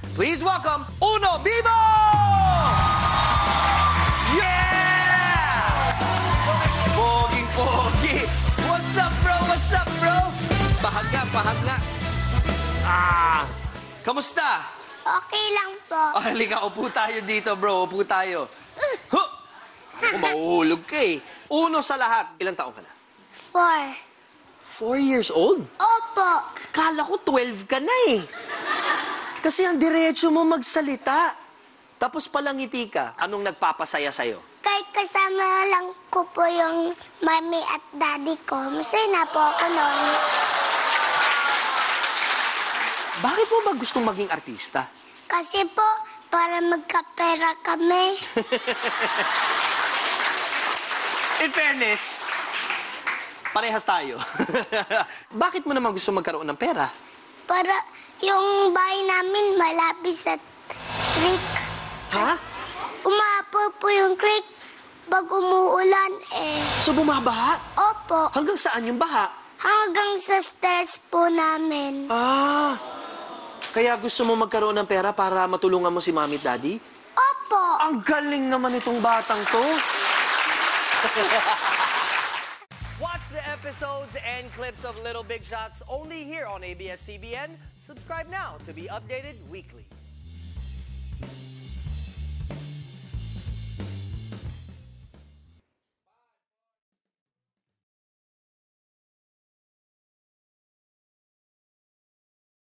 Please welcome Uno Vivo! Yeah! Poging-pogi! What's up, bro? What's up, bro? Bahagya, bahagya. Kamusta? Okay lang po. Halika, upo tayo dito, bro. Upo tayo. Huh! Ako, mahuhulog ka eh. Uno sa lahat. Ilang taong ka na? 4. 4 years old? Opo. Kala ko 12 ka na eh. Kasi ang diretso mo magsalita. Tapos palangiti ka. Anong nagpapasaya sa'yo? Kahit kasama lang ko po yung mami at daddy ko, masaya na po ako noon. Bakit mo ba gustong maging artista? Kasi po, para magkapera kami. In fairness, parehas tayo. Bakit mo naman gusto magkaroon ng pera? Para yung bahay namin malapit sa creek. Ha? Umapo po yung creek pag umuulan eh. So bumabaha? Opo. Hanggang saan yung baha? Hanggang sa stairs po namin. Kaya gusto mo magkaroon ng pera para matulungan mo si mami at daddy? Opo. Ang galing naman itong batang to. Watch the episodes and clips of Little Big Shots only here on ABS-CBN. Subscribe now to be updated weekly.